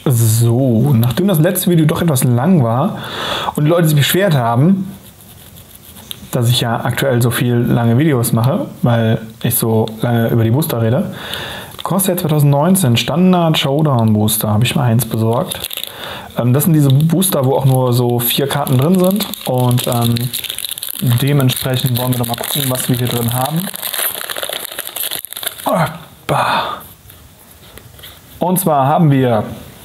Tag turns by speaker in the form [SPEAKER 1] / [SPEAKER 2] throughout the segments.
[SPEAKER 1] So, nachdem das letzte Video doch etwas lang war und die Leute sich beschwert haben, dass ich ja aktuell so viel lange Videos mache, weil ich so lange über die Booster rede, kostet ja 2019 Standard Showdown Booster, habe ich mal eins besorgt. Das sind diese Booster, wo auch nur so 4 Karten drin sind und dementsprechend wollen wir doch mal gucken, was wir hier drin haben. Und zwar haben wir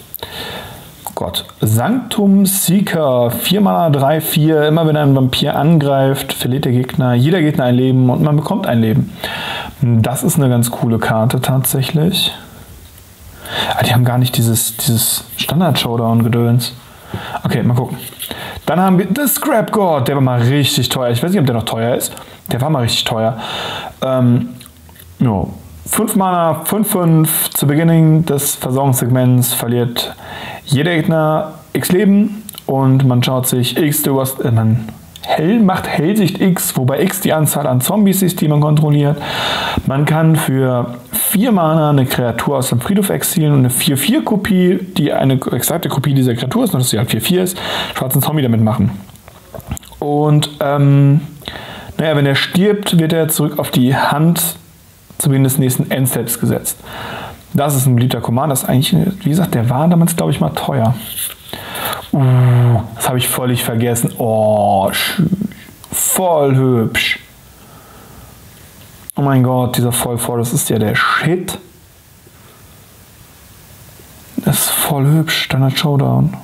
[SPEAKER 1] Sanctum Seeker, 4 Mana, 3/4, immer wenn ein Vampir angreift, verliert der Gegner, jeder Gegner ein Leben und man bekommt ein Leben. Das ist eine ganz coole Karte tatsächlich. Aber die haben gar nicht dieses Standard-Showdown-Gedöns. Okay, mal gucken. Dann haben wir The Scrap God, der war mal richtig teuer. Ich weiß nicht, ob der noch teuer ist. Der war mal richtig teuer. 5 Mana, 5/5 zu Beginn des Versorgungssegments verliert jeder Gegner X Leben und man schaut sich X, macht Hellsicht X, wobei X die Anzahl an Zombies ist, die man kontrolliert. Man kann für 4 Mana eine Kreatur aus dem Friedhof exilieren und eine 4/4-Kopie, die eine exakte Kopie dieser Kreatur ist, nur dass sie halt 4/4 ist, schwarzen Zombie damit machen. Und wenn er stirbt, wird er zurück auf die Hand zu Beginn des nächsten Endsteps gesetzt. Das ist ein beliebter Command. Das ist eigentlich, wie gesagt, der war damals, glaube ich, mal teuer. Das habe ich völlig vergessen. Oh, voll hübsch. Oh mein Gott, dieser Vollfor, das ist ja der Shit. Das ist voll hübsch. Standard Showdown.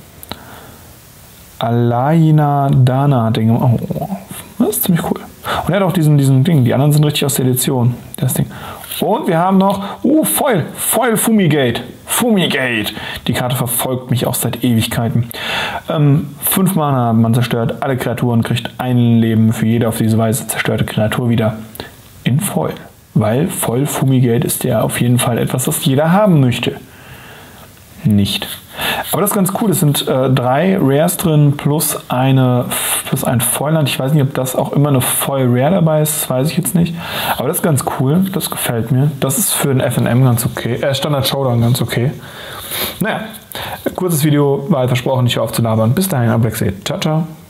[SPEAKER 1] Alaina Dana Ding. Oh, das ist ziemlich cool. Und er hat auch diesen Ding. Die anderen sind richtig aus der Edition. Das Ding. Und wir haben noch Foil Fumigate. Fumigate. Die Karte verfolgt mich auch seit Ewigkeiten. 5 Mana, man zerstört alle Kreaturen, kriegt ein Leben für jede auf diese Weise zerstörte Kreatur wieder in Foil. Weil Foil Fumigate ist ja auf jeden Fall etwas, das jeder haben möchte. Nicht. Aber das ist ganz cool. Es sind 3 Rares drin plus ein Foilland. Ich weiß nicht, ob das auch immer eine Foil Rare dabei ist. Das weiß ich jetzt nicht. Aber das ist ganz cool. Das gefällt mir. Das ist für den FNM ganz okay. Standard Showdown ganz okay. Naja, kurzes Video, war versprochen, nicht aufzulabern. Bis dahin, Black Ciao, ciao.